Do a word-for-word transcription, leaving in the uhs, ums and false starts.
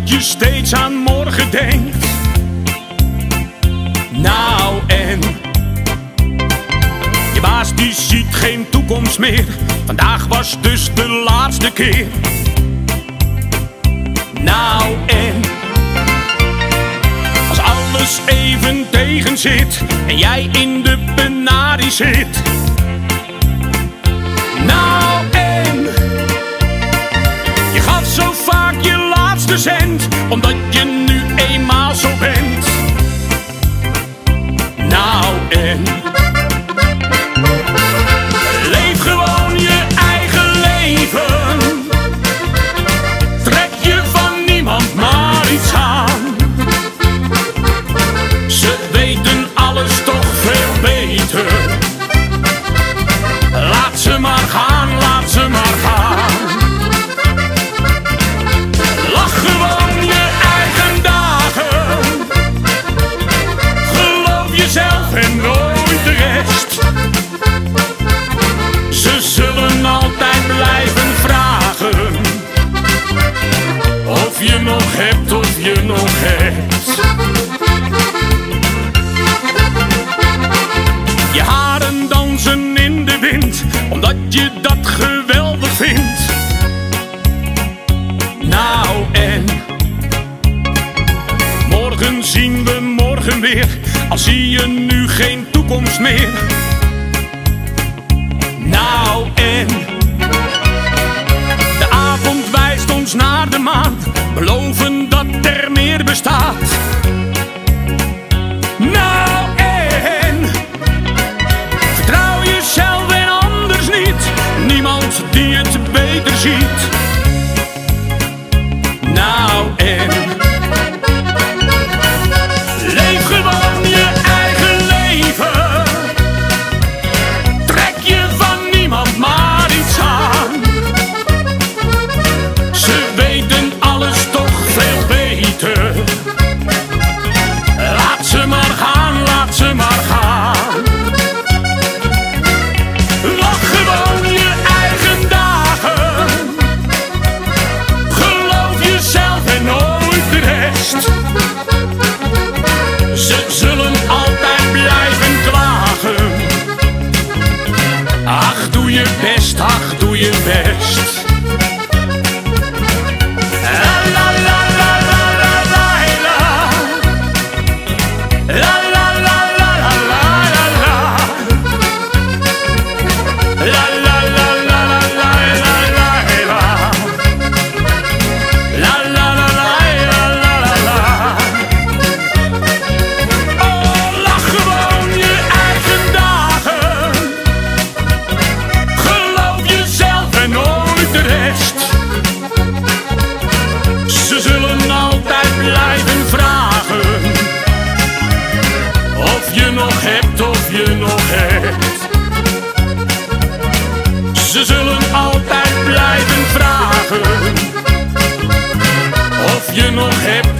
je steeds aan morgen denkt. Nou en je baas die ziet geen toekomst meer. Vandaag was dus de laatste keer. Nou en als alles even tegen zit en jij in de penarie zit. Nou en je gaf zo vaak je laatste cent, omdat je nu eenmaal zo bent. Nou en leef gewoon je eigen leven. Trek je van niemand maar iets aan. Ze weten alles toch veel beter. Laat ze maar gaan, laat ze maar gaan. Lach gewoon je eigen dagen. Geloof jezelf en nooit de rest. Ze zullen altijd blijven vragen of je nog hebt, of je nog hebt. Je haren dansen in de wind, omdat je dat geweldig vindt. Nou en morgen zien we morgen weer, al zie je nu geen toekomst meer. Nou en de avond wijst ons naar de maan, beloven dat er meer bestaat. Nou en vertrouw jezelf en anders niet, niemand die het beter ziet. Nou en leef gewoon je eigen leven. Trek je van niemand maar iets aan. Ze weten alles toch veel beter. Laat ze maar gaan, laat ze maar gaan. Lach gewoon je eigen dagen. Geloof jezelf en nooit de rest. Ze zullen altijd blijven klagen. Ach, doe je best, ach, doe je best. La la la la la la la la la la la la la la. La la la la la la la la. La la la la la la la. Oh, lach gewoon je eigen dagen. Geloof jezelf en nooit de rest. Ze zullen altijd blijven vragen of je nog hebt, of je nog hebt. Ze zullen altijd blijven vragen of je nog hebt.